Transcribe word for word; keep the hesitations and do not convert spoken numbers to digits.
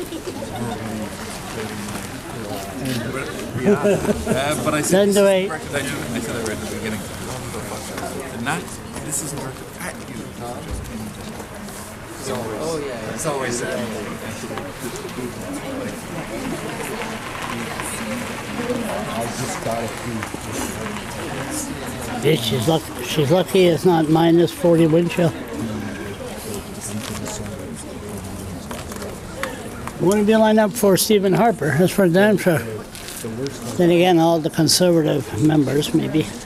Yeah, uh, but I said, Ten to eight. I said I read at the beginning. And not, this isn't directed at you. It's always, oh, yeah. It's always that. I just got a few. Bitch, she's lucky, she's lucky it's not minus forty wind chill. Wouldn't be lined up for Stephen Harper, that's for damn sure. Then again, all the Conservative members, maybe.